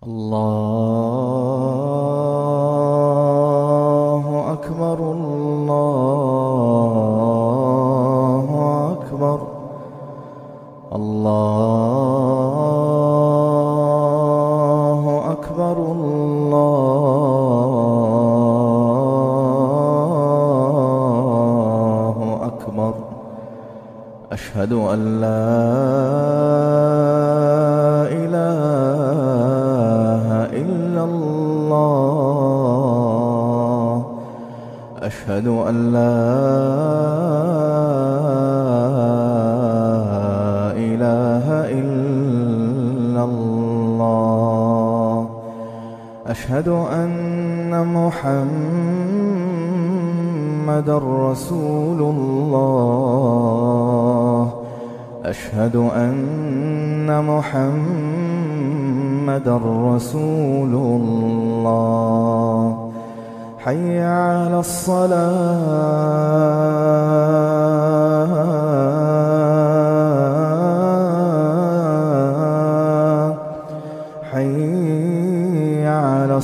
الله أكبر الله أكبر الله أكبر الله أكبر. أشهد أن لا إله إلا الله. أشهد أن لا إله إلا الله. أشهد أن محمدًا رسول الله. أشهد أن محمدًا رسول الله. حي على الصلاة حي على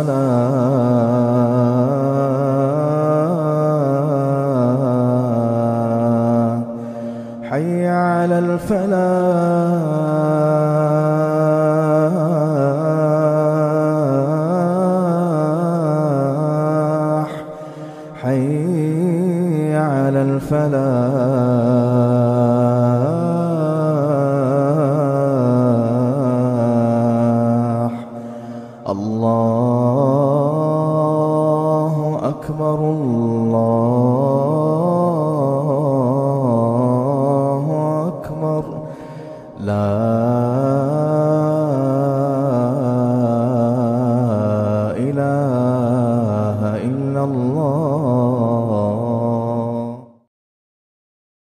الصلاة حي على الفلاح حي على الفلاح. الله أكبر الله أكبر. لا إله إلا الله.